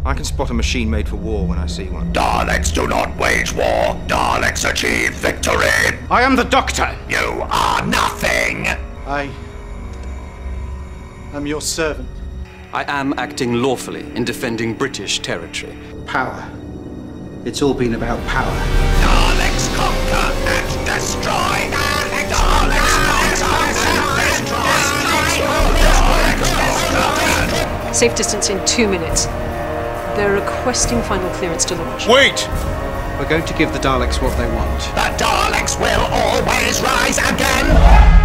I can spot a machine made for war when I see one. Daleks do not wage war. Daleks achieve victory. I am the Doctor. You are nothing. I am your servant. I am acting lawfully in defending British territory. Power. It's all been about power. Daleks conquer and destroy. Daleks conquer and destroy. Safe distance in 2 minutes. They're requesting final clearance to launch. Wait! We're going to give the Daleks what they want. The Daleks will always rise again.